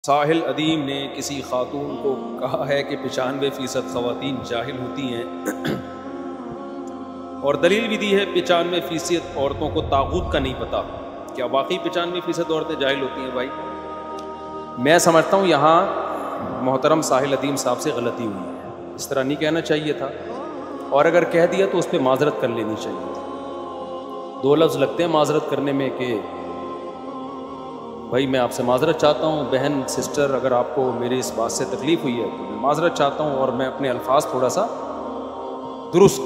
ساحل ادیم نے کسی خاتون کو کہا ہے کہ 95% خواتین جاہل ہوتی ہیں اور دلیل بھی دی ہے 95% عورتوں کو طاغوت کا نہیں پتہ۔ کیا واقعی 95% عورتیں جاہل ہوتی ہیں؟ بھائی میں سمجھتا ہوں یہاں محترم ساحل ادیم صاحب سے غلطی ہوئی ہے، اس طرح نہیں کہنا چاہیے تھا، اور اگر کہہ دیا تو اس پہ معذرت کر لینی چاہیے تھی۔ دو لفظ لگتے ہیں معذرت کرنے میں کہ بھائی میں آپ سے معذرت چاہتا ہوں، بہن سسٹر اگر آپ کو میری اس بات سے تکلیف ہوئی ہے تو میں معذرت چاہتا ہوں، اور میں اپنے الفاظ تھوڑا سا درست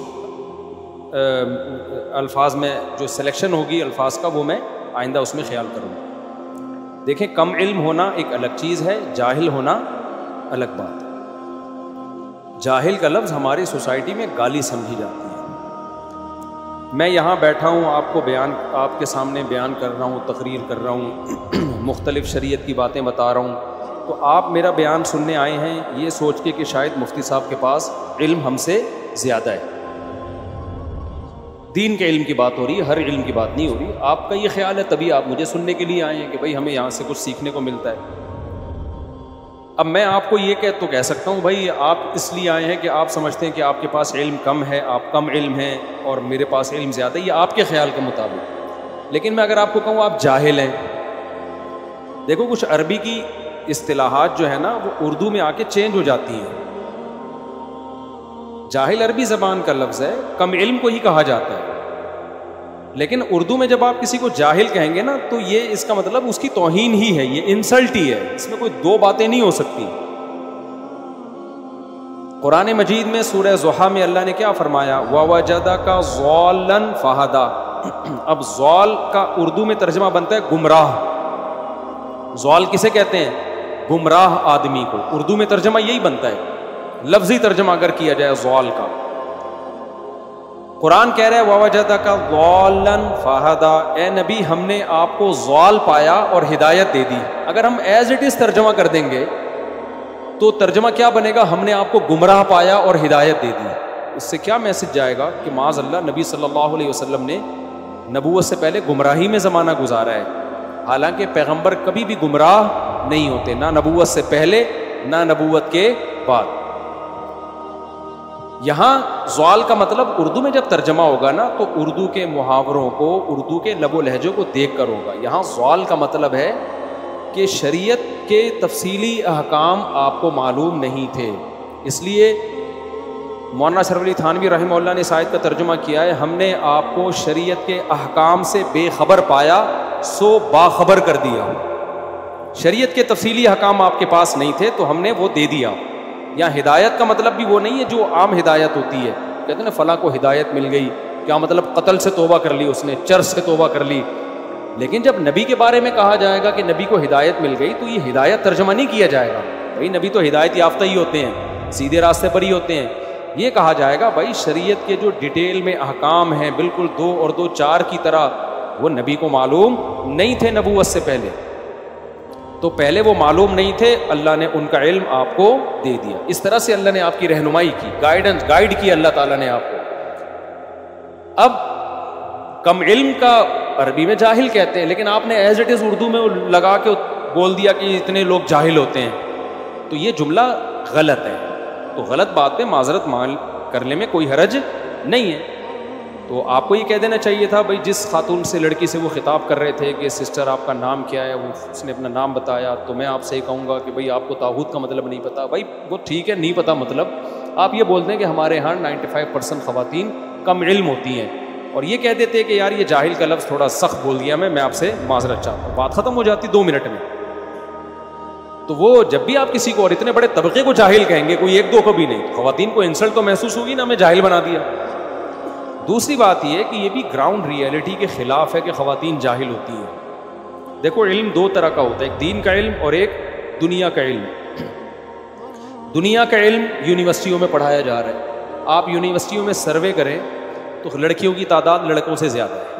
الفاظ میں جو سلیکشن ہوگی الفاظ کا وہ میں آئندہ اس میں خیال کروں گا۔ دیکھیں کم علم ہونا ایک الگ چیز ہے، جاہل ہونا الگ بات ہے۔ جاہل کا لفظ ہماری سوسائٹی میں گالی سمجھی جاتی ہے۔ میں یہاں بیٹھا ہوں، آپ کے سامنے بیان کر رہا ہوں، تقریر کر رہا ہوں، مختلف شریعت کی باتیں بتا رہا ہوں، تو آپ میرا بیان سننے آئے ہیں یہ سوچ کے کہ شاید مفتی صاحب کے پاس علم ہم سے زیادہ ہے، دین کے علم کی بات ہو رہی ہے، ہر علم کی بات نہیں ہو رہی۔ آپ کا یہ خیال ہے تبھی آپ مجھے سننے کے لیے آئے ہیں کہ بھائی ہمیں یہاں سے کچھ سیکھنے کو ملتا ہے۔ اب میں آپ کو یہ کہہ سکتا ہوں بھائی آپ اس لیے آئے ہیں کہ آپ سمجھتے ہیں کہ آپ کے پاس علم کم ہے، آپ کم علم ہیں اور میرے پاس علم زیادہ ہے، یہ آپ کے خیال کے مطابق۔ لیکن میں اگر آپ کو کہوں آپ جاہل ہیں، دیکھو کچھ عربی کی اصطلاحات جو ہے نا وہ اردو میں آ کے چینج ہو جاتی ہیں۔ جاہل عربی زبان کا لفظ ہے، کم علم کو ہی کہا جاتا ہے، لیکن اردو میں جب آپ کسی کو جاہل کہیں گے نا تو یہ اس کا مطلب اس کی توہین ہی ہے، یہ انسلٹ ہی ہے، اس میں کوئی دو باتیں نہیں ہو سکتی۔ قرآن مجید میں سورہ ضحیٰ میں اللہ نے کیا فرمایا؟ وَوَجَدَكَ ضَالًّا فَهَدَىٰ۔ اب ضال کا اردو میں ترجمہ بنتا ہے گمراہ۔ ضال کسے کہتے ہیں؟ گمراہ آدمی کو، اردو میں ترجمہ یہی بنتا ہے، لفظی ترجمہ اگر کیا جائے ضال کا۔ قرآن کہہ رہا ہے وَوَجَدَكَ ضَالًّا فَهَدَىٰ، اے نبی ہم نے آپ کو ضال پایا اور ہدایت دے دی۔ اگر ہم ایز اٹ از ترجمہ کر دیں گے تو ترجمہ کیا بنے گا؟ ہم نے آپ کو گمراہ پایا اور ہدایت دے دی۔ اس سے کیا میسج جائے گا کہ معاذ اللہ نبی صلی اللہ علیہ وسلم نے نبوت سے پہلے گمراہی میں زمانہ گزارا ہے، حالانکہ پیغمبر کبھی بھی گمراہ نہیں ہوتے، نہ نبوت سے پہلے نہ نبوت کے بعد۔ یہاں ضال کا مطلب اردو میں جب ترجمہ ہوگا نا تو اردو کے محاوروں کو، اردو کے لب و لہجوں کو دیکھ کر ہوگا۔ یہاں ضال کا مطلب ہے کہ شریعت کے تفصیلی احکام آپ کو معلوم نہیں تھے، اس لیے مولانا اشرف علی تھانوی رحمہ اللہ نے اس آیت کا ترجمہ کیا ہے، ہم نے آپ کو شریعت کے احکام سے بے خبر پایا سو باخبر کر دیا۔ شریعت کے تفصیلی احکام آپ کے پاس نہیں تھے تو ہم نے وہ دے دیا۔ یہاں ہدایت کا مطلب بھی وہ نہیں ہے جو عام ہدایت ہوتی ہے، کہتے ہیں نا فلاں کو ہدایت مل گئی، کیا مطلب قتل سے توبہ کر لی، اس نے چرس سے توبہ کر لی۔ لیکن جب نبی کے بارے میں کہا جائے گا کہ نبی کو ہدایت مل گئی تو یہ ہدایت ترجمہ نہیں کیا جائے گا، بھائی نبی تو ہدایت یافتہ ہی ہوتے ہیں، سیدھے راستے پر ہی ہوتے ہیں۔ یہ کہا جائے گا بھائی شریعت کے جو ڈیٹیل میں احکام ہیں بالکل 2 اور 2 4 کی طرح، وہ نبی کو معلوم نہیں تھے نبوت سے پہلے، تو پہلے وہ معلوم نہیں تھے، اللہ نے ان کا علم آپ کو دے دیا۔ اس طرح سے اللہ نے آپ کی رہنمائی کی، گائیڈ کی اللہ تعالیٰ نے آپ کو۔ اب کم علم کا عربی میں جاہل کہتے ہیں، لیکن آپ نے ایز اٹ از اردو میں لگا کے بول دیا کہ اتنے لوگ جاہل ہوتے ہیں، تو یہ جملہ غلط ہے۔ تو غلط بات پہ معذرت کرنے میں کوئی حرج نہیں ہے۔ تو آپ کو یہ کہہ دینا چاہیے تھا بھائی جس خاتون سے لڑکی سے وہ خطاب کر رہے تھے کہ سسٹر آپ کا نام کیا ہے، اس نے اپنا نام بتایا، تو میں آپ سے یہ کہوں گا کہ بھائی آپ کو طاغوت کا مطلب نہیں پتا۔ بھائی وہ ٹھیک ہے نہیں پتا مطلب، آپ یہ بولتے ہیں کہ ہمارے ہاں 95% خواتین کم علم ہوتی ہیں، اور یہ کہہ دیتے کہ یار یہ جاہل کا لفظ تھوڑا سخت بول دیا میں آپ سے معذرت چاہتا ہوں، بات ختم ہو جاتی 2 منٹ میں۔ تو وہ جب بھی آپ کسی کو اور اتنے بڑے طبقے کو جاہل کہیں گے، کوئی 1-2 کو بھی نہیں، خواتین کو انسلٹ تو محسوس ہوگی نا، ہمیں جاہل بنا دیا۔ دوسری بات یہ ہے کہ یہ بھی گراؤنڈ ریئلٹی کے خلاف ہے کہ خواتین جاہل ہوتی ہیں۔ دیکھو علم 2 طرح کا ہوتا ہے، ایک دین کا علم اور ایک دنیا کا علم۔ دنیا کا علم یونیورسٹیوں میں پڑھایا جا رہا ہے، آپ یونیورسٹیوں میں سروے کریں تو لڑکیوں کی تعداد لڑکوں سے زیادہ ہے۔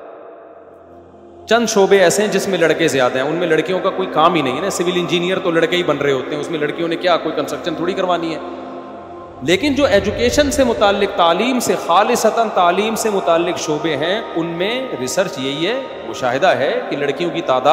چند شعبے ایسے ہیں جس میں لڑکے زیادہ ہیں، ان میں لڑکیوں کا کوئی کام ہی نہیں ہے نا، سول انجینئر تو لڑکے ہی بن رہے ہوتے ہیں، اس میں لڑکیوں نے کیا کوئی کنسٹرکشن تھوڑی کروانی ہے۔ لیکن جو ایجوکیشن سے متعلق، تعلیم سے خالصتاً تعلیم سے متعلق شعبے ہیں، ان میں ریسرچ یہی ہے، مشاہدہ ہے کہ لڑکیوں کی تعداد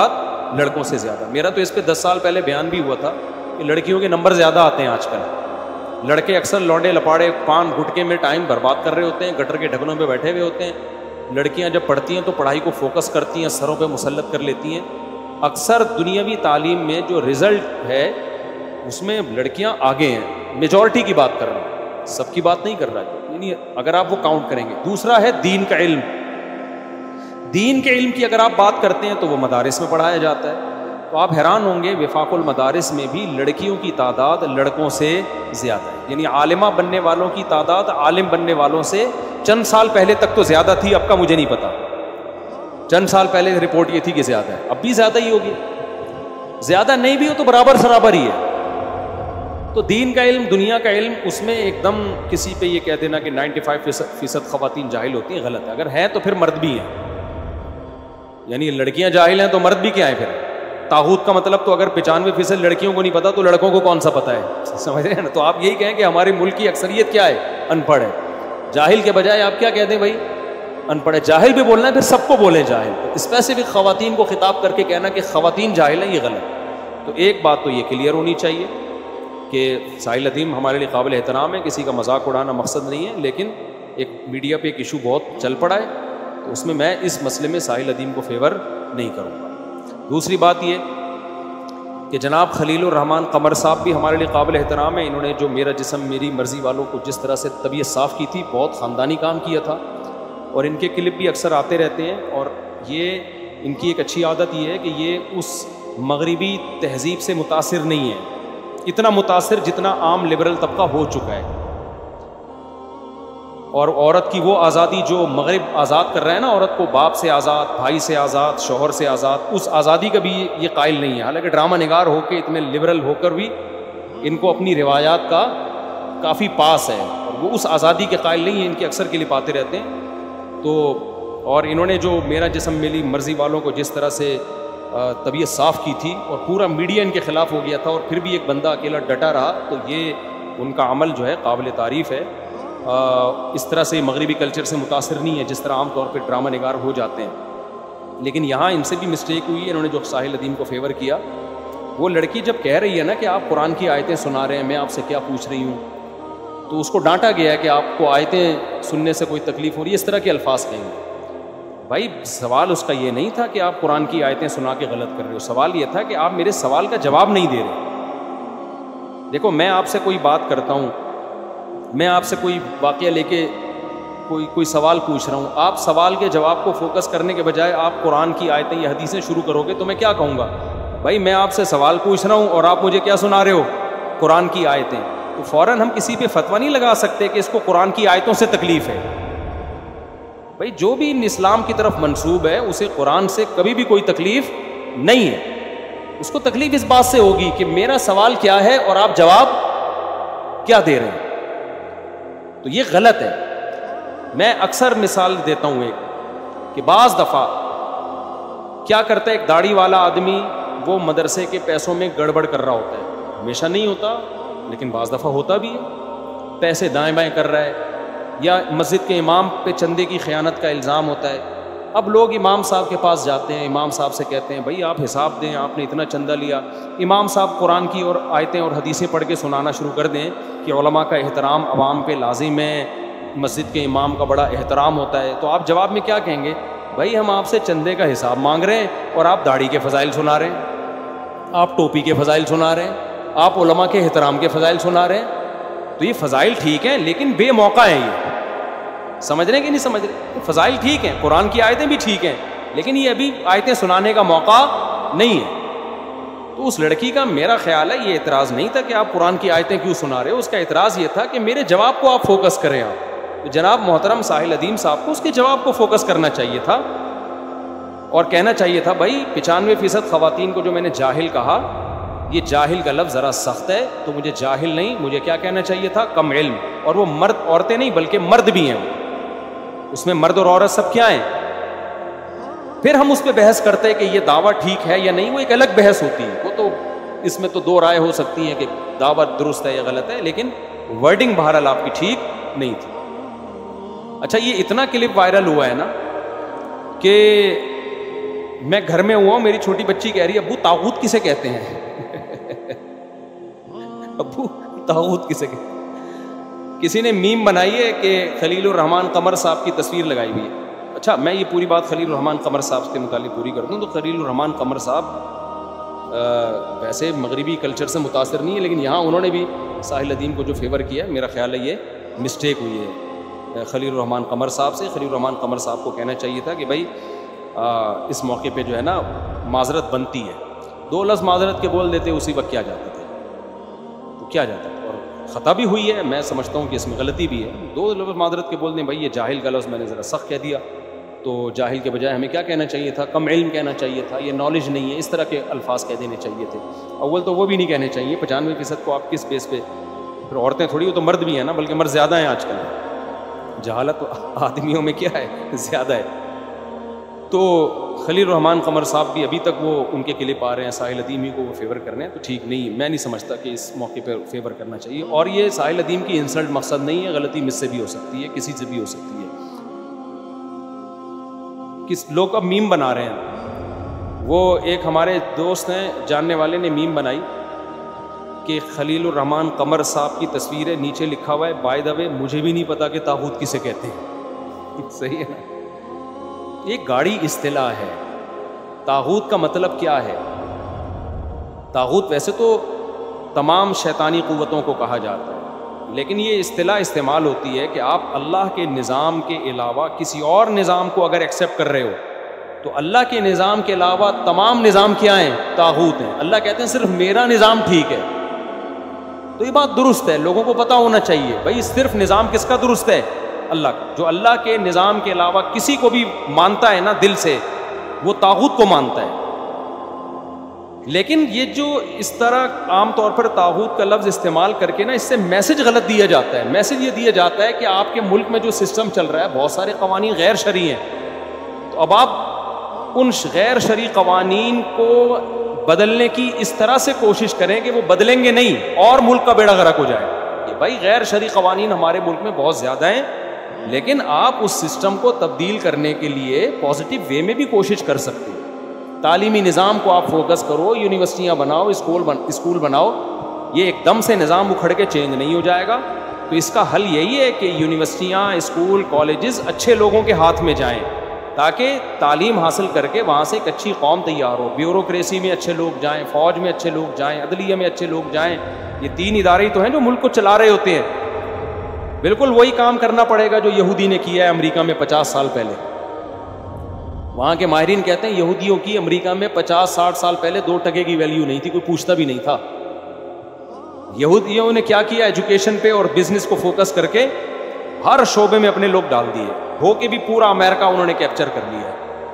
لڑکوں سے زیادہ. میرا تو اس پہ 10 سال پہلے بیان بھی ہوا تھا کہ لڑکیوں کے نمبر زیادہ آتے ہیں آج کل. لڑکے اکثر لونڈے لپاڑے پان گٹکے میں ٹائم برباد کر رہے ہوتے ہیں, گٹر کے ڈھکنوں پہ بیٹھے ہوئے ہوتے ہیں. لڑکیاں جب پڑھتی ہیں تو پڑھائی کو فوکس کرتی ہیں, سروں پہ مسلط کر لیتی ہیں. اکثر دنیاوی تعلیم میں جو رزلٹ ہے اس میں لڑکیاں آگے ہیں. میجورٹی کی بات کر رہا ہوں, سب کی بات نہیں کر رہا, یعنی اگر آپ وہ کاؤنٹ کریں گے. دوسرا ہے دین کا علم. دین کے علم کی اگر آپ بات کرتے ہیں تو وہ مدارس میں پڑھایا جاتا ہے. تو آپ حیران ہوں گے وفاق المدارس میں بھی لڑکیوں کی تعداد لڑکوں سے زیادہ ہے. یعنی عالمہ بننے والوں کی تعداد عالم بننے والوں سے چند سال پہلے تک تو زیادہ تھی, اب کا مجھے نہیں پتا. چند سال پہلے رپورٹ یہ تھی کہ زیادہ ہے, اب بھی زیادہ ہی ہوگی. زیادہ نہیں بھی ہو تو برابر سرابر ہی ہے. تو دین کا علم, دنیا کا علم, اس میں ایک دم کسی پہ یہ کہہ دینا کہ 95% خواتین جاہل ہوتی ہیں, غلط ہے. اگر ہیں تو پھر مرد بھی ہیں, یعنی لڑکیاں جاہل ہیں تو مرد بھی کیا ہیں پھر. طاغوت کا مطلب تو اگر 95% لڑکیوں کو نہیں پتا تو لڑکوں کو کون سا پتا ہے, سمجھ رہے ہیں نا. تو آپ یہی کہیں کہ ہمارے ملک کی اکثریت کیا ہے, ان پڑھ ہے. جاہل کے بجائے آپ کیا کہتے ہیں بھائی, ان پڑھ ہے. جاہل بھی بولنا ہے, پھر سب کو بولیں جاہل. اسپیسیفک خواتین کو خطاب کر کے کہنا کہ خواتین جاہل ہیں, یہ غلط. تو ایک بات تو یہ کلیئر ہونی چاہیے کہ ساحل ادیم ہمارے لیے قابل احترام ہے, کسی کا مذاق اڑانا مقصد نہیں ہے, لیکن ایک میڈیا پہ ایک ایشو بہت چل پڑا ہے, تو اس میں اس مسئلے میں ساحل ادیم کو فیور نہیں کروں گا. دوسری بات یہ کہ جناب خلیل الرحمان قمر صاحب بھی ہمارے لیے قابل احترام ہے. انہوں نے جو میرا جسم میری مرضی والوں کو جس طرح سے طبیعت صاف کی تھی, بہت خاندانی کام کیا تھا, اور ان کے کلپ بھی اکثر آتے رہتے ہیں. اور یہ ان کی ایک اچھی عادت یہ ہے کہ یہ اس مغربی تہذیب سے متاثر نہیں ہے, اتنا متاثر جتنا عام لبرل طبقہ ہو چکا ہے. اور عورت کی وہ آزادی جو مغرب آزاد کر رہا ہے نا, عورت کو باپ سے آزاد, بھائی سے آزاد, شوہر سے آزاد, اس آزادی کا بھی یہ قائل نہیں ہے. حالانکہ ڈرامہ نگار ہو کے اتنے لبرل ہو کر بھی ان کو اپنی روایات کا کافی پاس ہے, اور وہ اس آزادی کے قائل نہیں ہیں. ان کے اکثر کلپ آتے رہتے ہیں. تو اور انہوں نے جو میرا جسم میری مرضی والوں کو جس طرح سے طبیعت صاف کی تھی, اور پورا میڈیا ان کے خلاف ہو گیا تھا, اور پھر بھی ایک بندہ اکیلا ڈٹا رہا, تو یہ ان کا عمل جو ہے قابل تعریف ہے. اس طرح سے مغربی کلچر سے متاثر نہیں ہے جس طرح عام طور پہ ڈرامہ نگار ہو جاتے ہیں. لیکن یہاں ان سے بھی مسٹیک ہوئی ہے. انہوں نے جو ساحل ادیم کو فیور کیا, وہ لڑکی جب کہہ رہی ہے نا کہ آپ قرآن کی آیتیں سنا رہے ہیں, میں آپ سے کیا پوچھ رہی ہوں, تو اس کو ڈانٹا گیا ہے کہ آپ کو آیتیں سننے سے کوئی تکلیف ہو رہی ہے, اس طرح کے الفاظ کہیں گے. بھائی سوال اس کا یہ نہیں تھا کہ آپ قرآن کی آیتیں سنا کے غلط کر رہے ہو, سوال یہ تھا کہ آپ میرے سوال کا جواب نہیں دے رہے. دیکھو میں آپ سے کوئی بات کرتا ہوں, میں آپ سے کوئی واقعہ لے کے کوئی سوال پوچھ رہا ہوں, آپ سوال کے جواب کو فوکس کرنے کے بجائے آپ قرآن کی آیتیں یا حدیثیں شروع کرو گے تو میں کیا کہوں گا, بھائی میں آپ سے سوال پوچھ رہا ہوں اور آپ مجھے کیا سنا رہے ہو, قرآن کی آیتیں. تو فوراً ہم کسی پہ فتویٰ نہیں لگا سکتے کہ اس کو قرآن کی آیتوں سے تکلیف ہے. بھائی جو بھی اسلام کی طرف منسوب ہے اسے قرآن سے کبھی بھی کوئی تکلیف نہیں ہے. اس کو تکلیف اس بات سے ہوگی کہ میرا سوال کیا ہے اور آپ جواب کیا دے رہے ہیں, تو یہ غلط ہے. میں اکثر مثال دیتا ہوں ایک کہ بعض دفعہ کیا کرتا ہے ایک داڑھی والا آدمی, وہ مدرسے کے پیسوں میں گڑبڑ کر رہا ہوتا ہے, ہمیشہ نہیں ہوتا لیکن بعض دفعہ ہوتا بھی ہے, پیسے دائیں بائیں کر رہا ہے, یا مسجد کے امام پہ چندے کی خیانت کا الزام ہوتا ہے. اب لوگ امام صاحب کے پاس جاتے ہیں, امام صاحب سے کہتے ہیں بھائی آپ حساب دیں, آپ نے اتنا چندہ لیا. امام صاحب قرآن کی اور آیتیں اور حدیثیں پڑھ کے سنانا شروع کر دیں کہ علماء کا احترام عوام پہ لازم ہے, مسجد کے امام کا بڑا احترام ہوتا ہے. تو آپ جواب میں کیا کہیں گے, بھائی ہم آپ سے چندے کا حساب مانگ رہے ہیں اور آپ داڑھی کے فضائل سنا رہے ہیں, آپ ٹوپی کے فضائل سنا رہے ہیں, آپ علماء کے احترام کے فضائل سنا رہے ہیں. تو یہ فضائل ٹھیک ہیں لیکن بے موقع ہیں. یہ سمجھ رہے ہیں کہ نہیں سمجھ رہے؟ فضائل ٹھیک ہیں, قرآن کی آیتیں بھی ٹھیک ہیں, لیکن یہ ابھی آیتیں سنانے کا موقع نہیں ہے. تو اس لڑکی کا میرا خیال ہے یہ اعتراض نہیں تھا کہ آپ قرآن کی آیتیں کیوں سنا رہے ہو, اس کا اعتراض یہ تھا کہ میرے جواب کو آپ فوکس کریں. آپ تو جناب محترم ساحل ادیم صاحب کو اس کے جواب کو فوکس کرنا چاہیے تھا اور کہنا چاہیے تھا بھائی 95% خواتین کو جو میں نے جاہل کہا, یہ جاہل کا لفظ ذرا سخت ہے, تو مجھے جاہل نہیں, مجھے کیا کہنا چاہیے تھا, کم علم. اور وہ مرد عورتیں نہیں بلکہ مرد بھی ہیں, اس میں مرد اور عورت سب کیا ہیں. پھر ہم اس پہ بحث کرتے ہیں کہ یہ دعویٰ ٹھیک ہے یا نہیں, وہ ایک الگ بحث ہوتی ہے. وہ تو اس میں تو دو رائے ہو سکتی ہیں کہ دعویٰ درست ہے یا غلط ہے, لیکن ورڈنگ بہرحال آپ کی ٹھیک نہیں تھی. اچھا یہ اتنا کلپ وائرل ہوا ہے نا کہ میں گھر میں ہوا ہوں, میری چھوٹی بچی کہہ رہی ہے ابو طاغوت کسے کہتے ہیں؟ ابو طاغوت کسے کہتے ہیں؟ کسی نے میم بنائی ہے کہ خلیل الرحمان قمر صاحب کی تصویر لگائی ہوئی ہے. اچھا, میں یہ پوری بات خلیل الرحمان قمر صاحب کے متعلق پوری کر دوں تو خلیل الرحمان قمر صاحب ویسے مغربی کلچر سے متاثر نہیں ہے, لیکن یہاں انہوں نے بھی ساحل ادیم کو جو فیور کیا ہے, میرا خیال ہے یہ مسٹیک ہوئی ہے خلیل الرحمان قمر صاحب سے. خلیل الرحمان قمر صاحب کو کہنا چاہیے تھا کہ بھائی اس موقع پہ جو ہے نا معذرت بنتی ہے. 2 لفظ معذرت کے بول دیتے اسی وقت کیا جاتا تھا, تو کیا جاتا ہے, اور خطا بھی ہوئی ہے, میں سمجھتا ہوں کہ اس میں غلطی بھی ہے. 2 لفظ معذرت کے بول دیں, بھائی یہ جاہل کا لفظ میں نے ذرا سخت کہہ دیا, تو جاہل کے بجائے ہمیں کیا کہنا چاہیے تھا, کم علم کہنا چاہیے تھا, یہ نالج نہیں ہے, اس طرح کے الفاظ کہہ دینے چاہیے تھے. اول تو وہ بھی نہیں کہنے چاہیے, 95% کو آپ کس بیس پہ, پھر عورتیں تھوڑی, وہ تو مرد بھی ہیں نا, بلکہ مرد زیادہ ہیں آج کل, جہالت آدمیوں میں کیا ہے زیادہ ہے. تو خلیل الرحمان قمر صاحب بھی ابھی تک وہ ان کے کلپ آ رہے ہیں ساحل ادیم ہی کو وہ فیور کرنے ہیں, تو ٹھیک نہیں, میں نہیں سمجھتا کہ اس موقع پہ فیور کرنا چاہیے. اور یہ ساحل ادیم کی انسلٹ مقصد نہیں ہے, غلطی مجھ سے بھی ہو سکتی ہے, کسی سے بھی ہو سکتی ہے. کس لوگ اب میم بنا رہے ہیں, وہ ایک ہمارے دوست ہیں جاننے والے نے میم بنائی کہ خلیل الرحمان قمر صاحب کی تصویر ہے, نیچے لکھا ہوا ہے بائی دا وے مجھے بھی نہیں پتا کہ طاغوت کسے کہتے ہیں. صحیح ہے نا, ایک گاڑی اصطلاح ہے. طاغوت کا مطلب کیا ہے؟ طاغوت ویسے تو تمام شیطانی قوتوں کو کہا جاتا ہے, لیکن یہ اصطلاح استعمال ہوتی ہے کہ آپ اللہ کے نظام کے علاوہ کسی اور نظام کو اگر ایکسیپٹ کر رہے ہو تو اللہ کے نظام کے علاوہ تمام نظام کیا ہیں؟ طاغوت ہیں. اللہ کہتے ہیں صرف میرا نظام ٹھیک ہے. تو یہ بات درست ہے, لوگوں کو پتہ ہونا چاہیے بھائی صرف نظام کس کا درست ہے؟ اللہ کا. جو اللہ کے نظام کے علاوہ کسی کو بھی مانتا ہے نا دل سے, وہ طاغوت کو مانتا ہے. لیکن یہ جو اس طرح عام طور پر طاغوت کا لفظ استعمال کر کے نا, اس سے میسج غلط دیا جاتا ہے. میسج یہ دیا جاتا ہے کہ آپ کے ملک میں جو سسٹم چل رہا ہے بہت سارے قوانین غیر شرعی ہیں, تو اب آپ ان غیر شرعی قوانین کو بدلنے کی اس طرح سے کوشش کریں کہ وہ بدلیں گے نہیں اور ملک کا بیڑا غرق ہو جائے. کہ بھائی غیر شرعی قوانین ہمارے ملک میں بہت زیادہ ہیں, لیکن آپ اس سسٹم کو تبدیل کرنے کے لیے پازیٹیو وے میں بھی کوشش کر سکتے ہیں. تعلیمی نظام کو آپ فوکس کرو, یونیورسٹیاں بناؤ, اسکول بناؤ. یہ ایک دم سے نظام اکھڑ کے چینج نہیں ہو جائے گا. تو اس کا حل یہی ہے کہ یونیورسٹیاں, اسکول, کالجز اچھے لوگوں کے ہاتھ میں جائیں, تاکہ تعلیم حاصل کر کے وہاں سے ایک اچھی قوم تیار ہو. بیوروکریسی میں اچھے لوگ جائیں, فوج میں اچھے لوگ جائیں, عدلیہ میں اچھے لوگ جائیں. یہ 3 ادارے تو ہیں جو ملک کو چلا رہے ہوتے ہیں. بالکل وہی کام کرنا پڑے گا جو یہودی نے کیا ہے امریکہ میں 50 سال پہلے. وہاں کے ماہرین کہتے ہیں یہودیوں کی امریکہ میں 50-60 سال پہلے 2 ٹکے کی ویلیو نہیں تھی, کوئی پوچھتا بھی نہیں تھا. یہودیوں نے کیا کیا, ایجوکیشن پہ اور بزنس کو فوکس کر کے ہر شعبے میں اپنے لوگ ڈال دیے, ہو کے بھی پورا امریکہ انہوں نے کیپچر کر لیا.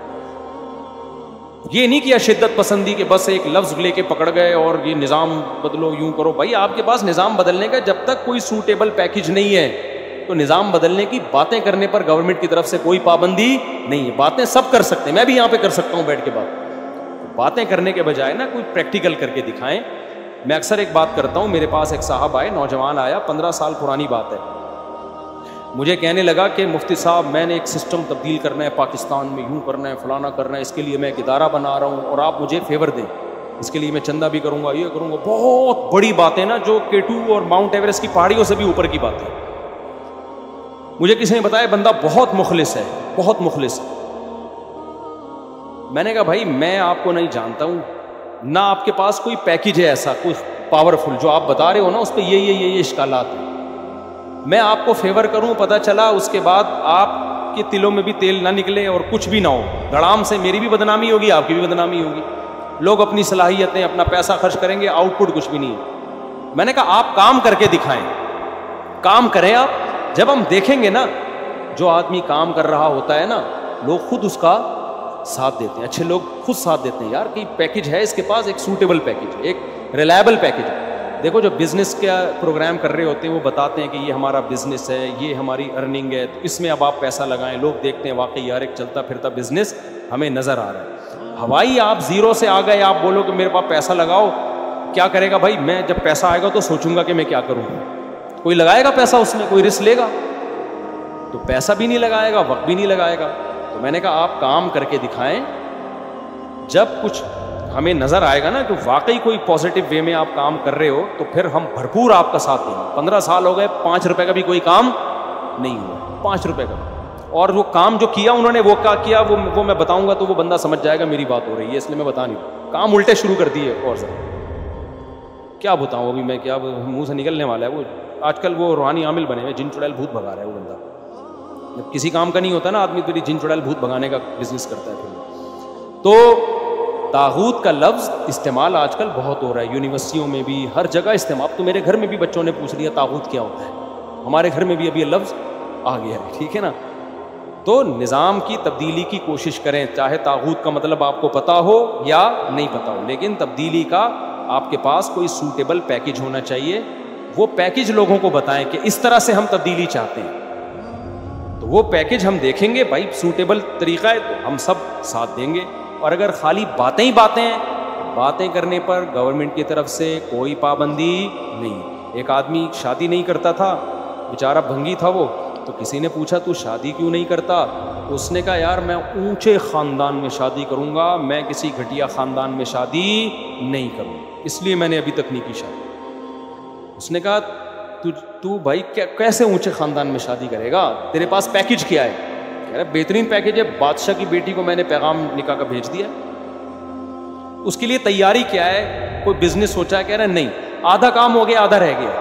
یہ نہیں کیا شدت پسندی کہ بس ایک لفظ لے کے پکڑ گئے اور یہ نظام بدلو, یوں کرو. بھائی آپ کے پاس نظام بدلنے کا جب تک کوئی سوٹیبل پیکج نہیں ہے تو نظام بدلنے کی باتیں کرنے پر گورنمنٹ کی طرف سے کوئی پابندی نہیں ہے. باتیں سب کر سکتے ہیں, میں بھی یہاں پہ کر سکتا ہوں بیٹھ کے باتیں کرنے کے بجائے نا کوئی پریکٹیکل کر کے دکھائیں. میں اکثر ایک بات کرتا ہوں, میرے پاس ایک صاحب آئے, نوجوان آیا, 15 سال پرانی بات ہے, مجھے کہنے لگا کہ مفتی صاحب میں نے ایک سسٹم تبدیل کرنا ہے پاکستان میں, یوں کرنا ہے, فلانا کرنا ہے, اس کے لیے میں ایک ادارہ بنا رہا ہوں اور آپ مجھے فیور دیں, اس کے لیے میں چندہ بھی کروں گا, یہ کروں گا. بہت بڑی باتیں نا, جو K2 اور ماؤنٹ ایوریسٹ کی پہاڑیوں سے بھی اوپر کی باتیں. مجھے کسی نے بتایا بندہ بہت مخلص ہے, بہت مخلص ہے. میں نے کہا بھائی میں آپ کو نہیں جانتا ہوں, نہ آپ کے پاس کوئی پیکج ہے ایسا کوئی پاورفل جو آپ بتا رہے ہو نا, اس پہ یہ اشکالات ہیں. میں آپ کو فیور کروں, پتہ چلا اس کے بعد آپ کے تلوں میں بھی تیل نہ نکلے اور کچھ بھی نہ ہو, دھڑام سے میری بھی بدنامی ہوگی, آپ کی بھی بدنامی ہوگی. لوگ اپنی صلاحیتیں, اپنا پیسہ خرچ کریں گے, آؤٹ پٹ کچھ بھی نہیں ہے. میں نے کہا آپ کام کر کے دکھائیں, کام کریں آپ. جب ہم دیکھیں گے نا جو آدمی کام کر رہا ہوتا ہے نا, لوگ خود اس کا ساتھ دیتے ہیں, اچھے لوگ خود ساتھ دیتے ہیں. یار کہ پیکج ہے اس کے پاس, ایک سوٹیبل پیکج, ایک ریلائبل پیکج. دیکھو جو بزنس کا پروگرام کر رہے ہوتے ہیں وہ بتاتے ہیں کہ یہ ہمارا بزنس ہے, یہ ہماری ارننگ ہے, تو اس میں اب آپ پیسہ لگائیں. لوگ دیکھتے ہیں واقعی یار ایک چلتا پھرتا بزنس ہمیں نظر آ رہا ہے. ہوائی آپ 0 سے آ گئے, آپ بولو کہ میرے پاس پیسہ لگاؤ, کیا کرے گا بھائی؟ میں جب پیسہ آئے گا تو سوچوں گا کہ میں کیا کروں. کوئی لگائے گا پیسہ اس میں, کوئی رسک لے گا؟ تو پیسہ بھی نہیں لگائے گا, وقت بھی نہیں لگائے گا. تو میں نے کہا آپ کام کر کے دکھائیں, جب کچھ ہمیں نظر آئے گا نا کہ واقعی کوئی پازیٹیو وے میں آپ کام کر رہے ہو تو پھر ہم بھرپور آپ کا ساتھ دیں گے. 15 سال ہو گئے, 5 روپے کا بھی کوئی کام نہیں ہوا, 5 روپے کا. اور وہ کام جو کیا انہوں نے وہ کیا وہ میں بتاؤں گا تو وہ بندہ سمجھ جائے گا میری بات ہو رہی ہے, اس لیے میں بتا نہیں رہا. کام الٹے شروع کر دیے. اور سر کیا بتاؤں ابھی میں, کیا منہ سے نکلنے والا ہے. وہ آج کل وہ روحانی عامل بنے ہوئے, جن چڑیل بھوت بھگا رہا ہے وہ بندہ. جب کسی کام کا نہیں ہوتا نا آدمی تو جن چڑیل بھوت بھگانے کا بزنس کرتا ہے. تو طاغوت کا لفظ استعمال آج کل بہت ہو رہا ہے, یونیورسٹیوں میں بھی, ہر جگہ استعمال. تو میرے گھر میں بھی بچوں نے پوچھ لیا طاغوت کیا ہوتا ہے, ہمارے گھر میں بھی ابھی یہ لفظ آ گیا ہے. ٹھیک ہے نا. تو نظام کی تبدیلی کی کوشش کریں, چاہے طاغوت کا مطلب آپ کو پتا ہو یا نہیں پتا ہو, لیکن تبدیلی کا آپ کے پاس کوئی سوٹیبل پیکج ہونا چاہیے. وہ پیکج لوگوں کو بتائیں کہ اس طرح سے ہم تبدیلی چاہتے ہیں, تو وہ پیکج ہم دیکھیں گے. بھائی سوٹیبل طریقہ ہے تو ہم سب ساتھ دیں گے. اور اگر خالی باتیں ہی باتیں ہیں, باتیں کرنے پر گورنمنٹ کی طرف سے کوئی پابندی نہیں. ایک آدمی شادی نہیں کرتا تھا, بیچارہ بھنگی تھا وہ, تو کسی نے پوچھا تو شادی کیوں نہیں کرتا؟ تو اس نے کہا یار میں اونچے خاندان میں شادی کروں گا, میں کسی گھٹیا خاندان میں شادی نہیں کروں, اس لیے میں نے ابھی تک نہیں کی شادی. اس نے کہا تو بھائی کیسے اونچے خاندان میں شادی کرے گا, تیرے پاس پیکج کیا ہے؟ کہہ رہا بہترین پیکج ہے, بادشاہ کی بیٹی کو میں نے پیغام نکاح کا بھیج دیا. اس کے لیے تیاری کیا ہے؟ کوئی بزنس سوچا ہے؟ کہہ رہا نہیں, آدھا کام ہو گیا, آدھا رہ گیا.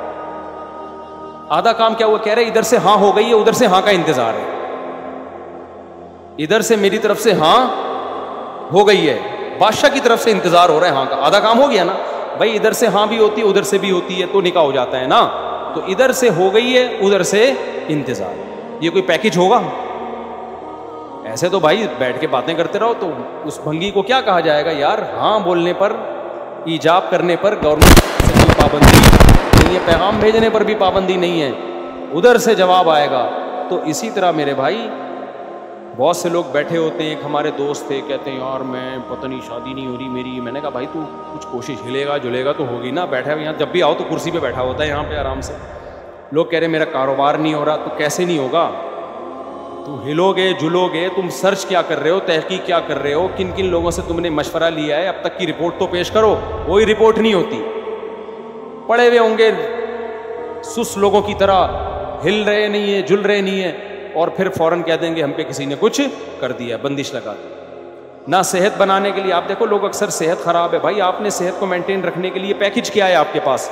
آدھا کام کیا ہوا؟ کہہ رہے ادھر سے ہاں ہو گئی ہے, ادھر سے ہاں کا انتظار ہے. ادھر سے میری طرف سے ہاں ہو گئی ہے, بادشاہ کی طرف سے انتظار ہو رہا ہے ہاں کا. آدھا کام ہو گیا نا بھائی, ادھر سے ہاں بھی ہوتی ہے ادھر سے بھی ہوتی ہے تو نکاح ہو جاتا ہے نا. تو ادھر سے ہو گئی ہے, ادھر سے انتظار. یہ کوئی پیکج ہوگا؟ ایسے تو بھائی بیٹھ کے باتیں کرتے رہو. تو اس بھنگی کو کیا کہا جائے گا یار؟ ہاں بولنے پر, ایجاب کرنے پر گورنمنٹ سے کوئی پابندی نہیں ہے, پیغام بھیجنے پر بھی پابندی نہیں ہے, ادھر سے جواب آئے گا. تو اسی طرح میرے بھائی بہت سے لوگ بیٹھے ہوتے ہیں. ایک ہمارے دوست تھے, کہتے ہیں یار میں پتہ نہیں شادی نہیں ہو رہی میری. میں نے کہا بھائی تو کچھ کوشش ہلے گا جلے گا تو ہوگی نا. بیٹھا ہے یہاں, جب بھی آؤ تو کرسی پہ بیٹھا ہوتا ہے یہاں پہ آرام سے. لوگ کہہ رہے میرا کاروبار نہیں ہو رہا. تو کیسے نہیں ہوگا؟ تو ہلو گے جلو گے, تم سرچ کیا کر رہے ہو, تحقیق کیا کر رہے ہو, کن کن لوگوں سے تم نے مشورہ لیا ہے, اب تک کی رپورٹ تو پیش کرو. کوئی رپورٹ نہیں ہوتی. پڑے ہوئے ہوں گے سس لوگوں کی طرح, ہل رہے نہیں ہیں, جل رہے نہیں ہیں, اور پھر فوراً کہہ دیں گے ہم پہ کسی نے کچھ کر دیا, بندش لگا دی. نہ صحت بنانے کے لیے, آپ دیکھو لوگ اکثر صحت خراب ہے, بھائی آپ نے صحت کو مینٹین رکھنے کے لیے پیکج کیا ہے آپ کے پاس؟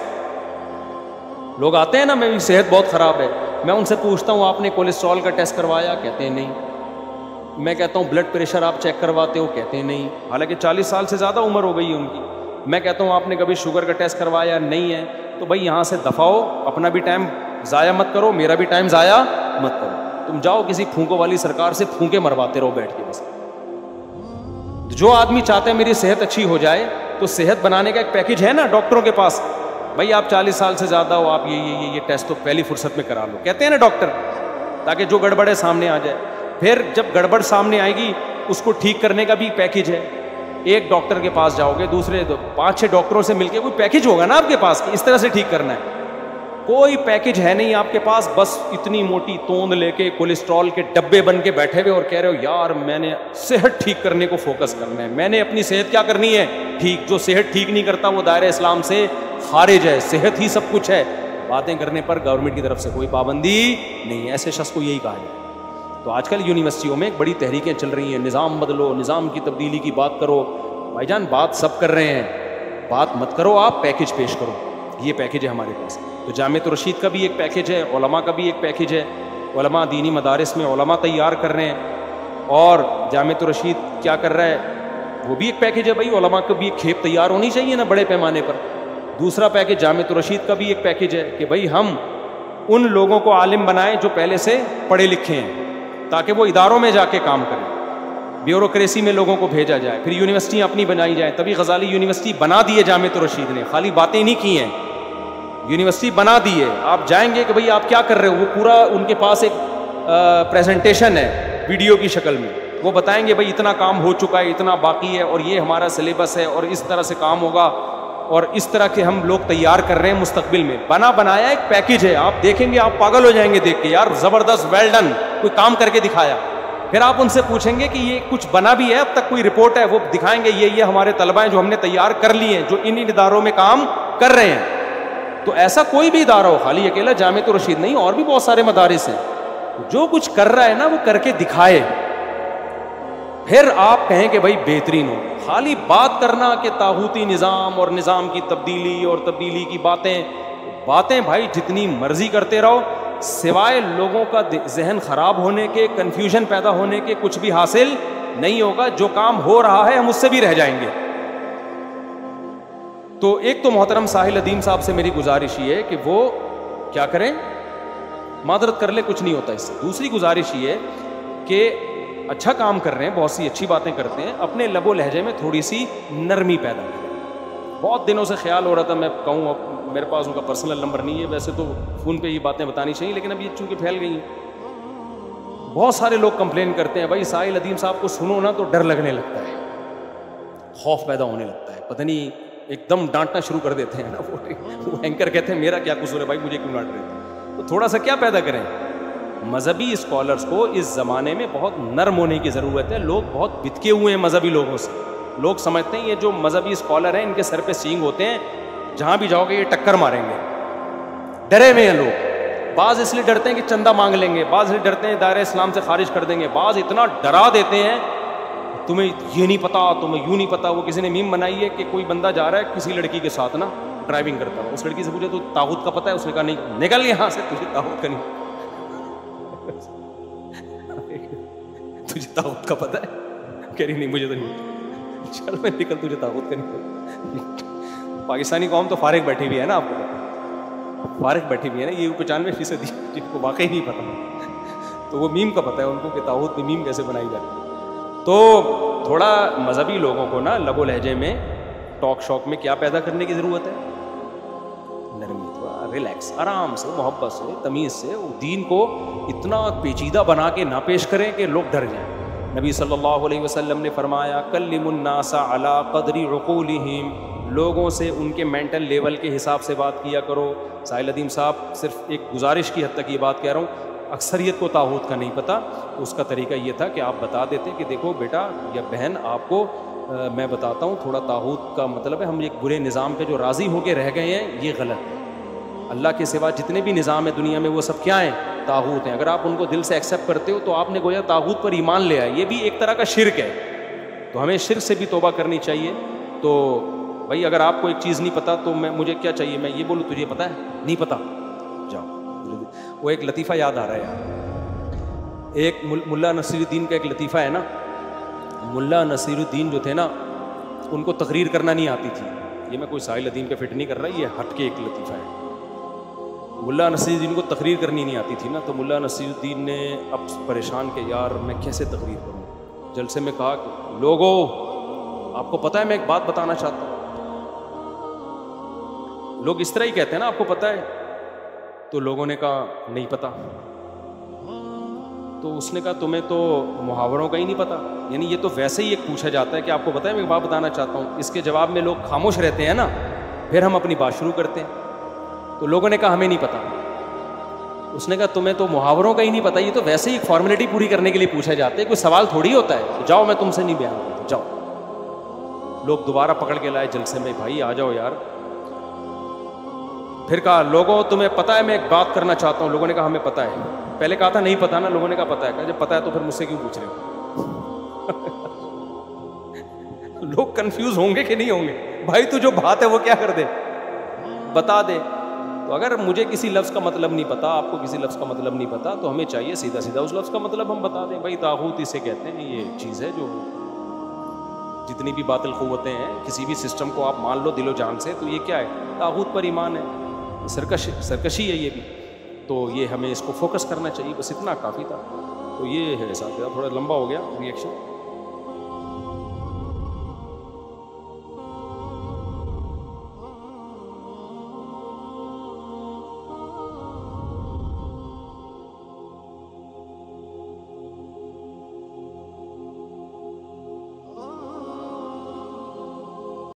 لوگ آتے ہیں نا میری صحت بہت خراب ہے, میں ان سے پوچھتا ہوں آپ نے کولیسٹرول کا ٹیسٹ کروایا؟ کہتے ہیں نہیں. میں کہتا ہوں بلڈ پریشر آپ چیک کرواتے ہو؟ کہتے ہیں نہیں, حالانکہ 40 سال سے زیادہ عمر ہو گئی ہے ان کی. میں کہتا ہوں آپ نے کبھی شوگر کا ٹیسٹ کروایا؟ نہیں ہے. تو بھائی یہاں سے دفع ہو, اپنا بھی ٹائم ضائع مت کرو, میرا بھی ٹائم ضائع مت کرو. تم جاؤ کسی پھونکوں والی سرکار سے پھونکے مرواتے رہو بیٹھ کے بس. جو آدمی چاہتا ہے میری صحت اچھی ہو جائے تو صحت بنانے کا ایک پیکج ہے نا ڈاکٹروں کے پاس. بھائی آپ 40 سال سے زیادہ ہو, آپ یہ ٹیسٹ تو پہلی فرصت میں کرا لو, کہتے ہیں نا ڈاکٹر, تاکہ جو گڑبڑ ہے سامنے آ جائے. پھر جب گڑبڑ سامنے آئے گی اس کو ٹھیک کرنے کا بھی پیکج ہے. ایک ڈاکٹر کے پاس جاؤ گے, دوسرے 5-6 ڈاکٹروں سے مل کے کوئی پیکج ہوگا نا آپ کے پاس کہ اس طرح سے ٹھیک کرنا ہے. کوئی پیکج ہے نہیں آپ کے پاس, بس اتنی موٹی توند لے کے کولیسٹرول کے ڈبے بن کے بیٹھے ہوئے اور کہہ رہے ہو یار میں نے صحت ٹھیک کرنے کو فوکس کرنا ہے, میں نے اپنی صحت کیا کرنی ہے ٹھیک. جو صحت ٹھیک نہیں کرتا وہ دائرہ اسلام سے خارج ہے, صحت ہی سب کچھ ہے. باتیں کرنے پر گورنمنٹ کی طرف سے کوئی پابندی نہیں, ایسے شخص کو یہی کہا جائے. تو آج کل یونیورسٹیوں میں ایک بڑی تحریکیں چل رہی ہیں, نظام بدلو, نظام کی تبدیلی کی بات کرو. بھائی جان بات سب کر رہے ہیں, بات مت کرو آپ, پیکج پیش کرو. یہ پیکج ہے ہمارے پاس. تو جامعۃ الرشید کا بھی ایک پیکج ہے, علماء کا بھی ایک پیکج ہے. علماء دینی مدارس میں علماء تیار کر رہے ہیں, اور جامعۃ الرشید کیا کر رہا ہے وہ بھی ایک پیکج ہے. بھائی علماء کو بھی ایک کھیپ تیار ہونی چاہیے نا بڑے پیمانے پر. دوسرا پیکج جامعۃ الرشید کا بھی ایک پیکج ہے کہ بھائی ہم ان لوگوں کو عالم بنائیں جو پہلے سے پڑھے لکھے ہیں, تاکہ وہ اداروں میں جا کے کام کریں, بیوروکریسی میں لوگوں کو بھیجا جائے, پھر یونیورسٹیاں اپنی بنائی جائیں. تبھی غزالی یونیورسٹی بنا دی ہے جامعۃ الرشید نے, خالی باتیں نہیں کی ہیں, یونیورسٹی بنا دی ہے. آپ جائیں گے کہ بھئی آپ کیا کر رہے ہو, وہ پورا ان کے پاس ایک پریزنٹیشن ہے ویڈیو کی شکل میں, وہ بتائیں گے بھئی اتنا کام ہو چکا ہے, اتنا باقی ہے, اور یہ ہمارا سلیبس ہے, اور اس طرح سے کام ہوگا, اور اس طرح کے ہم لوگ تیار کر رہے ہیں مستقبل میں. بنا بنایا ایک پیکج ہے, آپ دیکھیں گے آپ پاگل ہو جائیں گے دیکھ کے, یار زبردست, ویل ڈن, کوئی کام کر کے دکھایا. پھر آپ ان سے پوچھیں گے کہ یہ کچھ بنا بھی ہے اب تک کوئی رپورٹ ہے, وہ دکھائیں گے یہ ہمارے طلبہ ہیں جو ہم نے تیار کر لی ہیں, جو ان اداروں میں کام کر رہے ہیں. تو ایسا کوئی بھی ادارہ ہو, خالی اکیلا جامعۃ الرشید نہیں, اور بھی بہت سارے مدارس ہیں, جو کچھ کر رہا ہے نا وہ کر کے دکھائے, پھر آپ کہیں کہ بھائی بہترین ہو. خالی بات کرنا کہ طاغوتی نظام اور نظام کی تبدیلی اور تبدیلی کی باتیں بھائی جتنی مرضی کرتے رہو, سوائے لوگوں کا ذہن خراب ہونے کے, کنفیوژن پیدا ہونے کے کچھ بھی حاصل نہیں ہوگا. جو کام ہو رہا ہے ہم اس سے بھی رہ جائیں گے. تو ایک تو محترم ساحل ادیم صاحب سے میری گزارش یہ ہے کہ وہ کیا کریں, معذرت کر لے, کچھ نہیں ہوتا اس سے. دوسری گزارش یہ ہے کہ اچھا کام کر رہے ہیں, بہت سی اچھی باتیں کرتے ہیں, اپنے لب و لہجے میں تھوڑی سی نرمی پیدا کریں. بہت دنوں سے خیال ہو رہا تھا میں کہوں, اب میرے پاس ان کا پرسنل نمبر نہیں ہے, ویسے تو فون پہ یہ باتیں بتانی چاہیے, لیکن اب یہ چونکہ پھیل گئی ہیں. بہت سارے لوگ کمپلین کرتے ہیں بھائی ساحل ادیم صاحب کو سنو نا تو ڈر لگنے لگتا ہے, خوف پیدا ہونے لگتا ہے, پتہ نہیں ایک دم ڈانٹنا شروع کر دیتے ہیں نا. وہ اینکر کہتے ہیں میرا کیا قصور ہے بھائی, مجھے کیوں ڈانٹ رہے ہیں. تو تھوڑا سا کیا پیدا کریں, مذہبی اسکالرس کو اس زمانے میں بہت نرم ہونے کی ضرورت ہے. لوگ بہت بتکے ہوئے ہیں مذہبی لوگوں سے. لوگ سمجھتے ہیں یہ جو مذہبی اسکالر ہیں ان کے سر پہ سینگ ہوتے ہیں, جہاں بھی جاؤ گے یہ ٹکر ماریں گے. ڈرے ہوئے ہیں لوگ. بعض اس لیے ڈرتے ہیں کہ چندہ مانگ لیں گے, بعض اس لیے ڈرتے ہیں دائرہ اسلام سے خارج کر دیں گے, بعض اتنا ڈرا دیتے ہیں تمہیں یہ نہیں پتا, تمہیں یوں نہیں پتا. وہ کسی نے میم بنائی ہے کہ کوئی بندہ جا رہا ہے کسی لڑکی کے ساتھ نا ڈرائیونگ کرتا ہے, اس لڑکی سے پوچھے تو طاغوت کا پتہ ہے, اس نے کہا نہیں, نکل یہاں سے, تجھے طاغوت کا نہیں, تجھے طاغوت کا پتہ ہے, کہہ رہی نہیں مجھے تو نہیں, چل میں نکل, تجھے طاغوت کا نہیں. پاکستانی قوم تو فارغ بیٹھی ہوئی ہے نا, آپ کو فارغ بیٹھی ہوئی ہے نا, یہ 95% جن کو واقعی نہیں پتا, تو وہ میم کا پتہ ہے ان کو کہ طاغوت میں میم کیسے بنائی جاتی ہے. تو تھوڑا مذہبی لوگوں کو نا لب و لہجے میں, ٹاک شوک میں کیا پیدا کرنے کی ضرورت ہے, نرمی, تھوڑا ریلیکس, آرام سے, محبت سے, تمیز سے. دین کو اتنا پیچیدہ بنا کے نہ پیش کریں کہ لوگ ڈر جائیں. نبی صلی اللہ علیہ وسلم نے فرمایا کلموا الناس علی قدر عقولہم, لوگوں سے ان کے مینٹل لیول کے حساب سے بات کیا کرو. ساحل ادیم صاحب صرف ایک گزارش کی حد تک یہ بات کہہ رہا ہوں, اکثریت کو طاغوت کا نہیں پتہ. اس کا طریقہ یہ تھا کہ آپ بتا دیتے کہ دیکھو بیٹا یا بہن, آپ کو میں بتاتا ہوں, تھوڑا طاغوت کا مطلب ہے ہم ایک برے نظام پہ جو راضی ہو کے رہ گئے ہیں, یہ غلط ہے. اللہ کے سوا جتنے بھی نظام ہیں دنیا میں وہ سب کیا ہیں, طاغوت ہیں. اگر آپ ان کو دل سے ایکسیپٹ کرتے ہو تو آپ نے گویا طاغوت پر ایمان لے آئے. یہ بھی ایک طرح کا شرک ہے, تو ہمیں شرک سے بھی توبہ کرنی چاہیے. تو بھائی اگر آپ کو ایک چیز نہیں پتہ تو مجھے کیا چاہیے, میں یہ بولوں تجھے پتہ ہے, نہیں پتہ, جاؤ. وہ ایک لطیفہ یاد آ رہا ہے یار, ایک ملا نصیر الدین کا ایک لطیفہ ہے نا. ملا نصیر الدین جو تھے نا ان کو تقریر کرنا نہیں آتی تھی. یہ میں کوئی ساحل ادیم پہ فٹ نہیں کر رہا, یہ ہٹ کے ایک لطیفہ ہے. ملا نصیر الدین کو تقریر کرنی نہیں آتی تھی نا, تو ملا نصیر الدین نے اب پریشان کہ یار میں کیسے تقریر کروں. جلسے میں کہا کہ لوگوں آپ کو پتہ ہے میں ایک بات بتانا چاہتا ہوں. لوگ اس طرح ہی کہتے ہیں نا آپ کو پتہ ہے, تو لوگوں نے کہا نہیں پتہ. تو اس نے کہا تمہیں تو محاوروں کا ہی نہیں پتہ. یعنی یہ تو ویسے ہی ایک پوچھا جاتا ہے کہ آپ کو پتہ ہے میں ایک بات بتانا چاہتا ہوں, اس کے جواب میں لوگ خاموش رہتے ہیں نا, پھر ہم اپنی بات شروع کرتے ہیں. تو لوگوں نے کہا ہمیں نہیں پتہ. اس نے کہا تمہیں تو محاوروں کا ہی نہیں پتہ, یہ تو ویسے ہی ایک فارمیلٹی پوری کرنے کے لیے پوچھا جاتا ہے, کوئی سوال تھوڑی ہوتا ہے. جاؤ میں تم سے نہیں بیان کرتا, جاؤ. لوگ دوبارہ پکڑ کے لائے جلسے میں, بھائی آ جاؤ یار. پھر کہا لوگوں تمہیں پتہ ہے میں ایک بات کرنا چاہتا ہوں. لوگوں نے کہا ہمیں پتہ ہے. پہلے کہا تھا نہیں پتہ نا, لوگوں نے کہا پتہ ہے. کہا جب پتہ ہے تو پھر مجھ سے کیوں پوچھ رہے ہو. لوگ کنفیوز ہوں گے کہ نہیں ہوں گے, بھائی تو جو بات ہے وہ کیا کر دے, بتا دے. تو اگر مجھے کسی لفظ کا مطلب نہیں پتا, آپ کو کسی لفظ کا مطلب نہیں پتا, تو ہمیں چاہیے سیدھا سیدھا اس لفظ کا مطلب ہم بتا دیں. بھائی طاغوت اسے کہتے ہیں, یہ چیز ہے جو جتنی بھی باطل قوتیں ہیں, کسی بھی سسٹم کو آپ مان لو دل و جان سے, تو یہ کیا ہے, طاغوت پر ایمان ہے, سرکشی ہے یہ بھی. تو یہ ہمیں اس کو فوکس کرنا چاہیے, بس اتنا کافی تھا. تو یہ ہے ساتھ, تھوڑا لمبا ہو گیا ریئیکشن.